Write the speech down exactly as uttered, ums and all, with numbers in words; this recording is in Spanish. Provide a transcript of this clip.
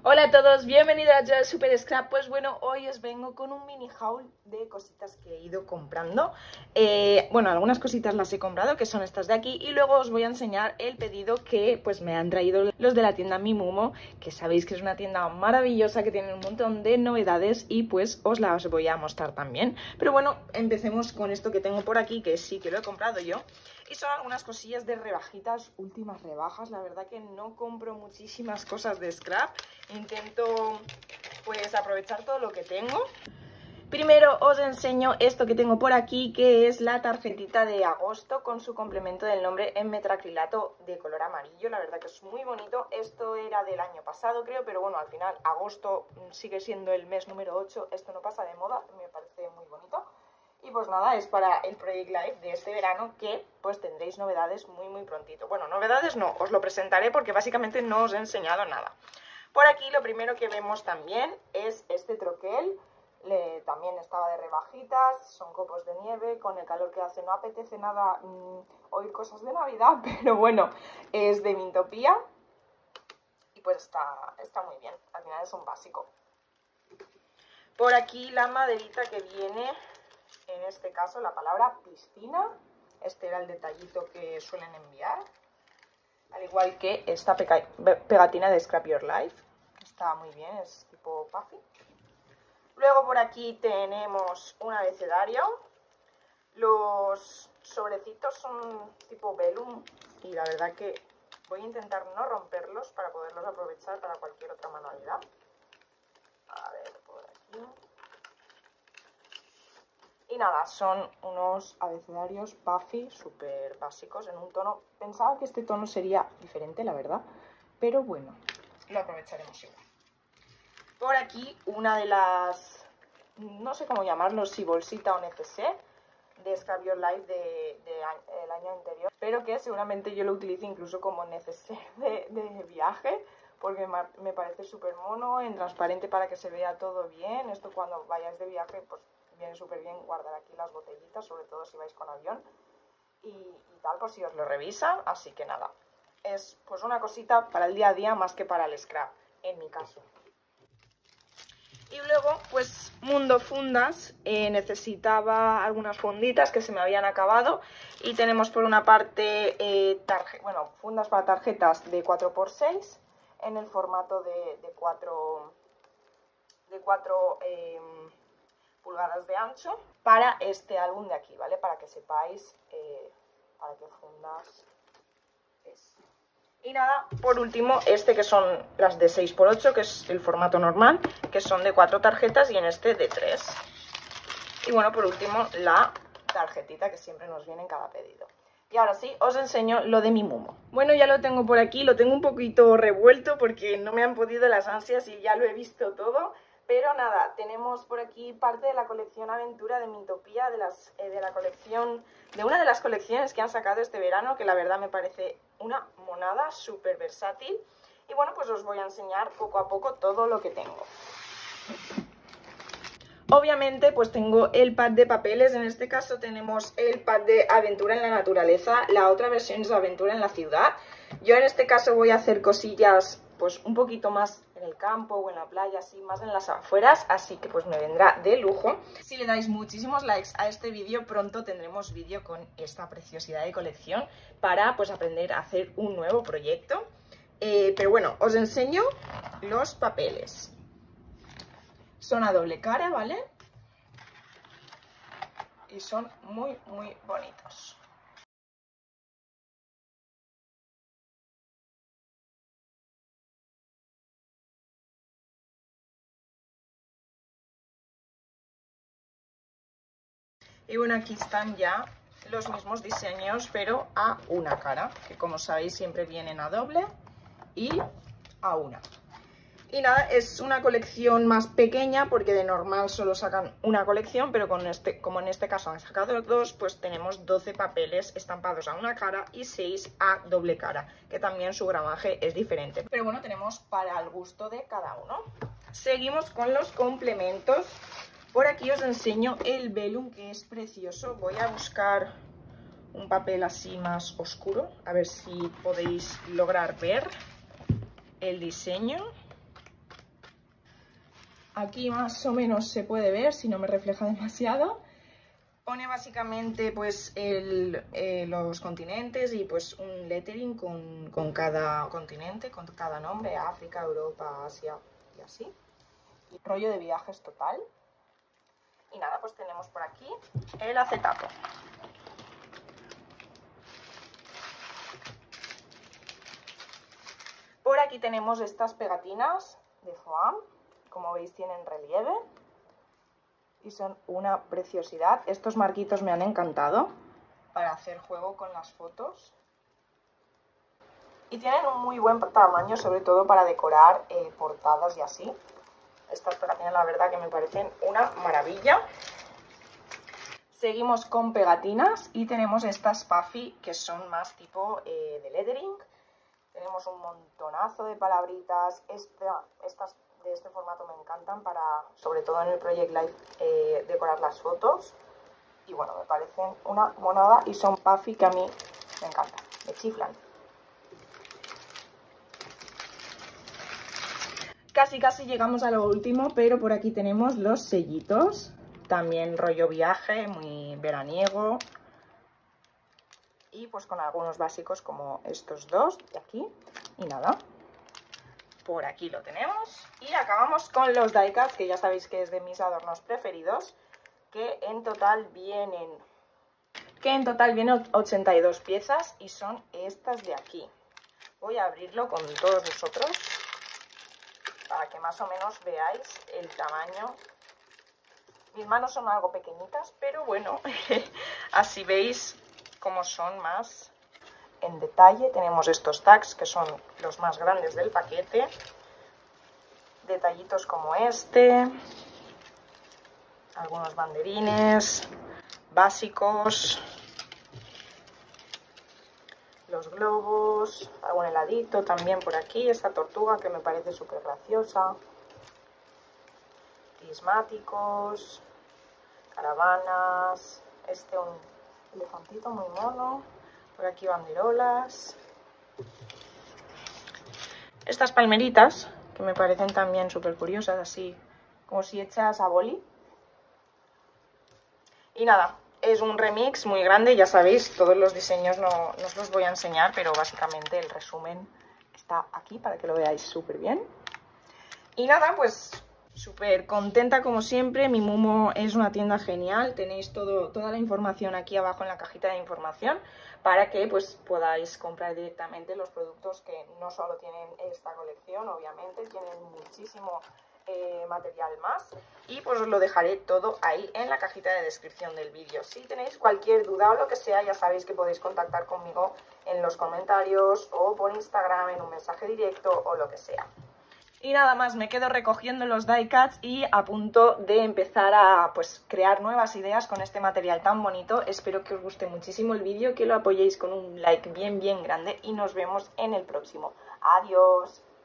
Hola a todos, bienvenidos a Joe Super Scrap. Pues bueno, hoy os vengo con un mini haul de cositas que he ido comprando. eh, Bueno, algunas cositas las he comprado, que son estas de aquí. Y luego os voy a enseñar el pedido que pues me han traído los de la tienda Mimomo, que sabéis que es una tienda maravillosa, que tiene un montón de novedades. Y pues os las voy a mostrar también. Pero bueno, empecemos con esto que tengo por aquí, que sí que lo he comprado yo. Y son algunas cosillas de rebajitas, últimas rebajas. La verdad que no compro muchísimas cosas de scrap. Intento pues aprovechar todo lo que tengo. Primero os enseño esto que tengo por aquí, que es la tarjetita de agosto con su complemento del nombre en metacrilato de color amarillo. La verdad que es muy bonito. Esto era del año pasado, creo, pero bueno, al final agosto sigue siendo el mes número ocho. Esto no pasa de moda, me parece muy bonito. Y pues nada, es para el Project Live de este verano, que pues tendréis novedades muy muy prontito. Bueno, novedades no, os lo presentaré porque básicamente no os he enseñado nada. Por aquí lo primero que vemos también es este troquel. Le, también estaba de rebajitas, son copos de nieve. Con el calor que hace no apetece nada mmm, oír cosas de Navidad, pero bueno, es de Mintopía. Y pues está, está muy bien, al final es un básico. Por aquí la maderita que viene, en este caso la palabra piscina. Este era el detallito que suelen enviar. Al igual que esta pegatina de Scrap Your Life. Está muy bien, es tipo puffy. Luego por aquí tenemos un abecedario. Los sobrecitos son tipo velum y la verdad que voy a intentar no romperlos para poderlos aprovechar para cualquier otra manualidad. A ver, por aquí. Y nada, son unos abecedarios puffy súper básicos en un tono. Pensaba que este tono sería diferente, la verdad, pero bueno, lo aprovecharemos igual. Por aquí una de las, no sé cómo llamarlo, si bolsita o neceser de Scrap Your Life de, de, de el año anterior, pero que seguramente yo lo utilice incluso como neceser de, de viaje, porque me parece súper mono, en transparente para que se vea todo bien. Esto cuando vayáis de viaje pues viene súper bien guardar aquí las botellitas, sobre todo si vais con avión y, y tal, por si os lo revisan. Así que nada, es pues una cosita para el día a día más que para el scrap, en mi caso. Y luego, pues Mundo Fundas, eh, necesitaba algunas funditas que se me habían acabado. Y tenemos por una parte, eh, bueno, fundas para tarjetas de cuatro por seis en el formato de, de cuatro, de cuatro eh, pulgadas de ancho para este álbum de aquí, ¿vale? Para que sepáis eh, para qué fundas es. Y nada, por último, este que son las de seis por ocho, que es el formato normal, que son de cuatro tarjetas y en este de tres. Y bueno, por último, la tarjetita que siempre nos viene en cada pedido. Y ahora sí, os enseño lo de Mimomo. Bueno, ya lo tengo por aquí, lo tengo un poquito revuelto porque no me han podido las ansias y ya lo he visto todo. Pero nada, tenemos por aquí parte de la colección Aventura de Mintopía, de, las, eh, de la colección, de una de las colecciones que han sacado este verano, que la verdad me parece una monada súper versátil. Y bueno, pues os voy a enseñar poco a poco todo lo que tengo. Obviamente pues tengo el pack de papeles. En este caso tenemos el pack de Aventura en la Naturaleza, la otra versión es Aventura en la Ciudad. Yo en este caso voy a hacer cosillas pues un poquito más en el campo o en la playa, así más en las afueras, así que pues me vendrá de lujo. Si le dais muchísimos likes a este vídeo, pronto tendremos vídeo con esta preciosidad de colección para pues aprender a hacer un nuevo proyecto. Eh, pero bueno, os enseño los papeles. Son a doble cara, ¿vale? Y son muy, muy bonitos. Y bueno, aquí están ya los mismos diseños, pero a una cara, que como sabéis siempre vienen a doble y a una. Y nada, es una colección más pequeña porque de normal solo sacan una colección, pero con este, como en este caso han sacado dos, pues tenemos doce papeles estampados a una cara y seis a doble cara, que también su gramaje es diferente. Pero bueno, tenemos para el gusto de cada uno. Seguimos con los complementos. Por aquí os enseño el velum, que es precioso. Voy a buscar un papel así más oscuro, a ver si podéis lograr ver el diseño. aquí más o menos se puede ver si no me refleja demasiado. Pone básicamente pues el, eh, los continentes y pues un lettering con, con cada continente, con cada nombre, África, Europa, Asia y así. Y rollo de viajes total. Y nada, pues tenemos por aquí el acetato. Por aquí tenemos estas pegatinas de foam, como veis tienen relieve y son una preciosidad. Estos marquitos me han encantado para hacer juego con las fotos. Y tienen un muy buen tamaño, sobre todo para decorar eh, portadas y así. Estas pegatinas la verdad que me parecen una maravilla. Seguimos con pegatinas y tenemos estas puffy que son más tipo eh, de lettering. Tenemos un montonazo de palabritas. Esta, estas de este formato me encantan para, sobre todo en el Project Life, eh, decorar las fotos. Y bueno, me parecen una monada y son puffy que a mí me encantan, me chiflan. Casi casi llegamos a lo último, pero por aquí tenemos los sellitos. También rollo viaje, muy veraniego. Y pues con algunos básicos como estos dos de aquí. Y nada, por aquí lo tenemos. Y acabamos con los die cuts, que ya sabéis que es de mis adornos preferidos. Que en total vienen... Que en total vienen ochenta y dos piezas y son estas de aquí. Voy a abrirlo con todos vosotros para que más o menos veáis el tamaño. Mis manos son algo pequeñitas, pero bueno, así veis cómo son más en detalle. Tenemos estos tags que son los más grandes del paquete. Detallitos como este. Algunos banderines básicos. Los globos, algún heladito también por aquí, esta tortuga que me parece súper graciosa, prismáticos, caravanas, este un elefantito muy mono, por aquí banderolas, estas palmeritas que me parecen también súper curiosas, así como si hechas a boli. Y nada, es un remix muy grande, ya sabéis, todos los diseños no, no os los voy a enseñar, pero básicamente el resumen está aquí para que lo veáis súper bien. Y nada, pues súper contenta como siempre. Mi Mumo es una tienda genial, tenéis todo, toda la información aquí abajo en la cajita de información para que pues podáis comprar directamente los productos que no solo tienen esta colección, obviamente, tienen muchísimo Eh, material más y pues os lo dejaré todo ahí en la cajita de descripción del vídeo. Si tenéis cualquier duda o lo que sea, ya sabéis que podéis contactar conmigo en los comentarios o por Instagram en un mensaje directo o lo que sea. Y nada más, me quedo recogiendo los die cuts y a punto de empezar a pues crear nuevas ideas con este material tan bonito. Espero que os guste muchísimo el vídeo, que lo apoyéis con un like bien bien grande y nos vemos en el próximo. Adiós.